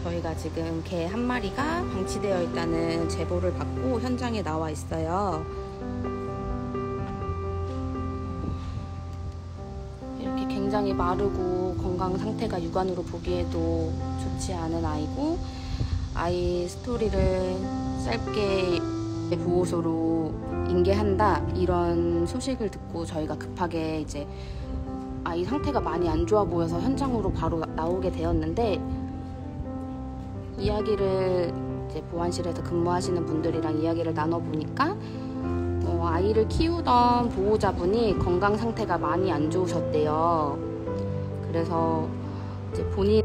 저희가 지금 개 한 마리가 방치되어 있다는 제보를 받고 현장에 나와 있어요. 이렇게 굉장히 마르고 건강 상태가 육안으로 보기에도 좋지 않은 아이고, 아이 스토리를 짧게 보호소로 인계한다 이런 소식을 듣고 저희가 급하게 이제 아이 상태가 많이 안 좋아 보여서 현장으로 바로 나오게 되었는데, 이야기를 이제 보안실에서 근무하시는 분들이랑 이야기를 나눠보니까 아이를 키우던 보호자분이 건강 상태가 많이 안 좋으셨대요. 그래서 이제 본인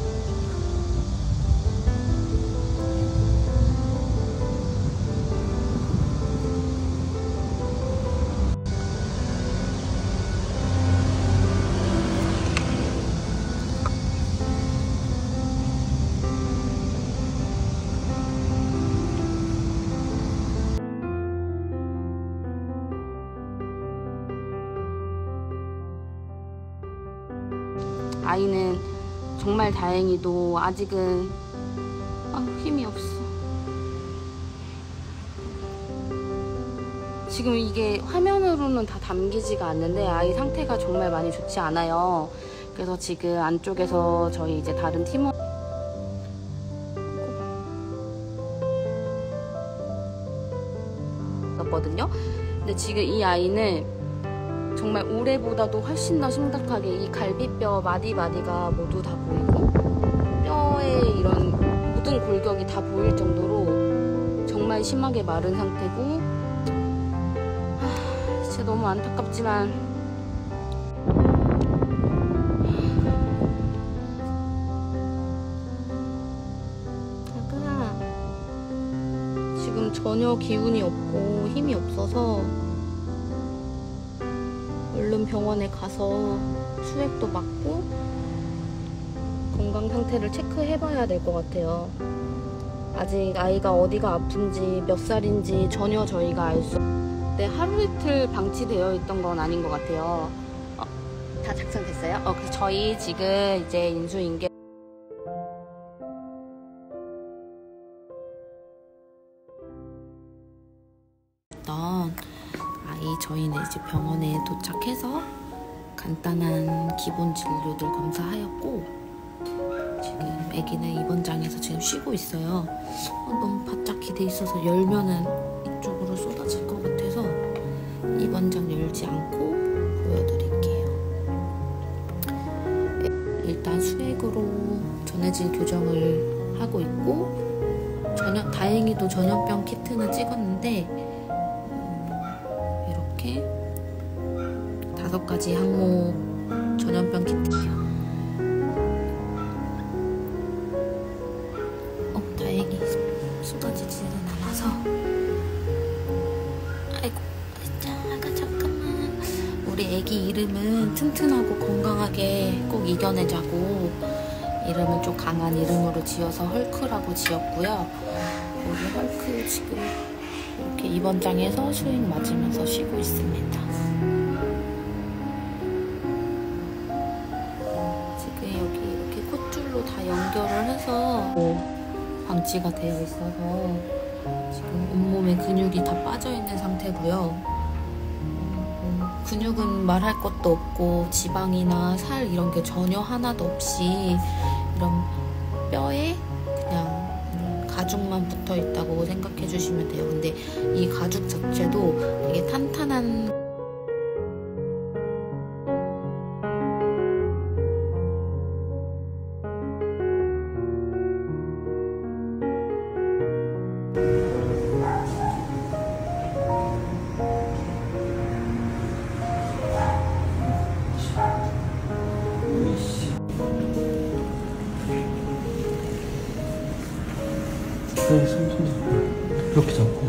아이는 정말 다행히도 아직은 힘이 없어. 지금 이게 화면으로는 다 담기지가 않는데 아이 상태가 정말 많이 좋지 않아요. 그래서 지금 안쪽에서 저희 이제 다른 팀원 거든요. 근데 지금 이 아이는 정말 올해보다도 훨씬 더 심각하게 이 갈비뼈 마디마디가 모두 다 보이고 뼈에 이런 묻은 골격이 다 보일 정도로 정말 심하게 마른 상태고, 진짜 너무 안타깝지만 지금 전혀 기운이 없고 힘이 없어서 얼른 병원에 가서 수액도 맞고 건강 상태를 체크해봐야 될 것 같아요. 아직 아이가 어디가 아픈지 몇 살인지 전혀 저희가 알 수 없는데 하루 이틀 방치되어 있던 건 아닌 것 같아요. 다 작성됐어요? 그래서 저희 지금 이제 인수인계 저희는 이제 병원에 도착해서 간단한 기본 진료들 검사하였고, 지금 아기는 입원장에서 지금 쉬고 있어요. 너무 바짝 기대 있어서 열면은 이쪽으로 쏟아질 것 같아서 입원장 열지 않고 보여드릴게요. 일단 수액으로 전해질 교정을 하고 있고, 다행히도 전염병 키트는 찍었는데 5가지 항모 전염병 키트예요. 다행히 쏟아지지는 않아서. 아이고, 잠깐만. 우리 애기 이름은 튼튼하고 건강하게 꼭 이겨내자고 이름은 좀 강한 이름으로 지어서 헐크라고 지었고요. 우리 헐크 지금 이렇게 입원장에서 수액 맞으면서 쉬고 있습니다. 다 연결을 해서 방치가 되어 있어서 지금 온몸에 근육이 다 빠져 있는 상태고요. 근육은 말할 것도 없고 지방이나 살 이런 게 전혀 하나도 없이 이런 뼈에 그냥 가죽만 붙어 있다고 생각해 주시면 돼요. 근데 이 가죽 자체도 되게 탄탄한 이렇게 잡고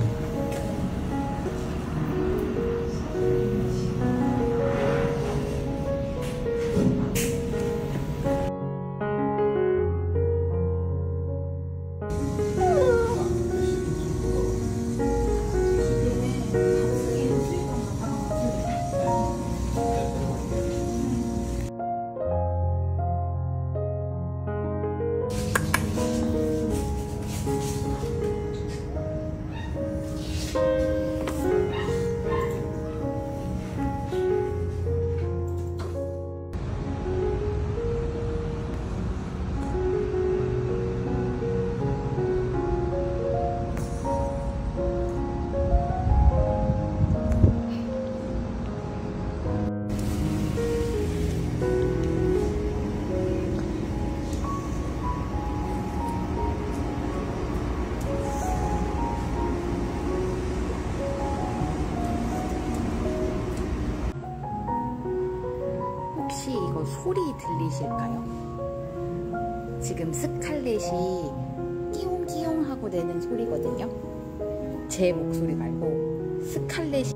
혹시 이거 소리 들리실까요? 지금 스칼렛이 끼용끼용 하고 내는 소리거든요. 제 목소리 말고 스칼렛이,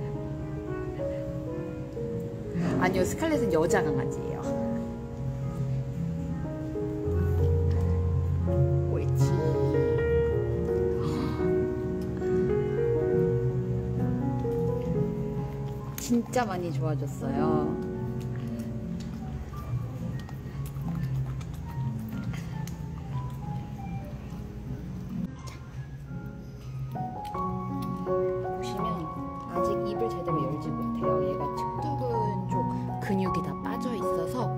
아니요, 스칼렛은 여자 강아지예요. 옳지. 진짜 많이 좋아졌어요. 보시면 아직 입을 제대로 열지 못해요. 얘가 측두근 쪽 근육이 다 빠져 있어서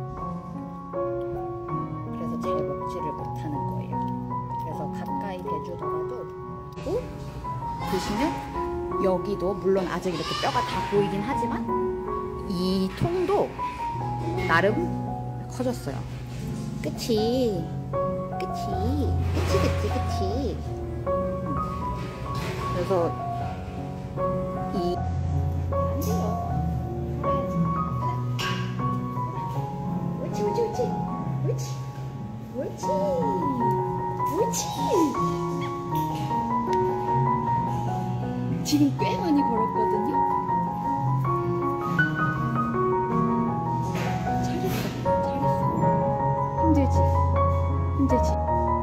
그래서 잘 먹지를 못하는 거예요. 그래서 가까이 대주더라도, 보시면 여기도 물론 아직 이렇게 뼈가 다 보이긴 하지만 이 통도 나름 커졌어요. 그치? 그치. 그래서 이 안 돼요. 옳지. 지금 꽤 많이 걸었거든요. 잘했어. 힘들지.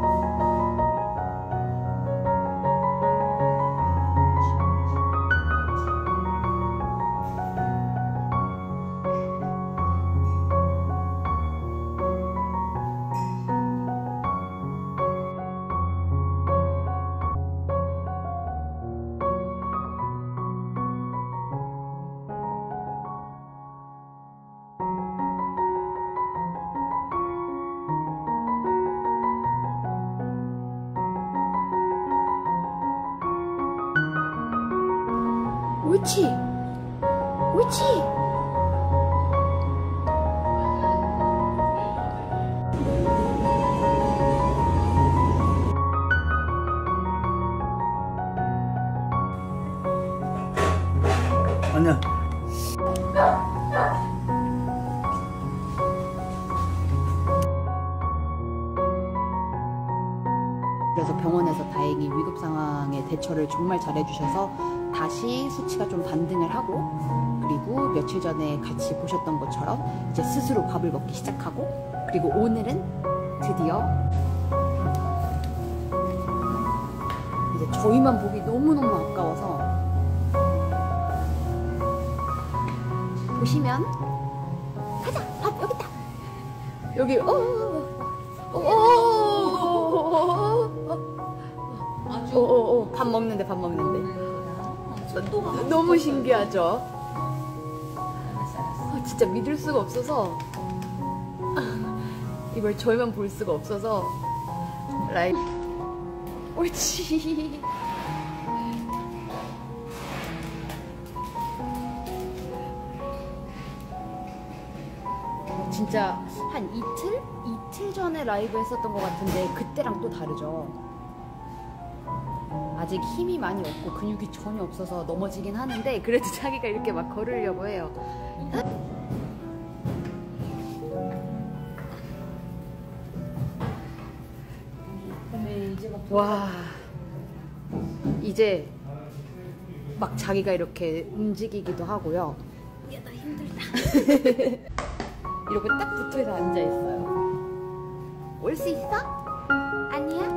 옳지. 아니야. 그래서 병원에서 다행히 위급 상황에 대처를 정말 잘해주셔서 다시 수치가 좀 반등을 하고, 그리고 며칠 전에 같이 보셨던 것처럼 이제 스스로 밥을 먹기 시작하고, 그리고 오늘은 드디어 이제 저희만 보기 너무너무 아까워서, 보시면 가자, 밥 여기 있다, 여기 밥 먹는데 너무 신기하죠? 진짜 믿을 수가 없어서, 이걸 저희만 볼 수가 없어서 옳지. 진짜 한 이틀 전에 라이브 했었던 것 같은데 그때랑 또 다르죠. 아직 힘이 많이 없고 근육이 전혀 없어서 넘어지긴 하는데, 그래도 자기가 이렇게 막 걸으려고 해요. 와, 이제 막 자기가 이렇게 움직이기도 하고요. 야, 나 힘들다. 이러고 딱 붙어서 앉아있어요. 올 수 있어? 아니야?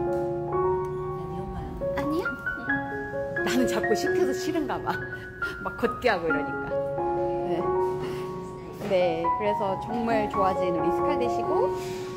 아니야? 나는 자꾸 시켜서 싫은가 봐. 막 걷게 하고 이러니까. 네, 그래서 정말 좋아진 우리 스칼렛이고,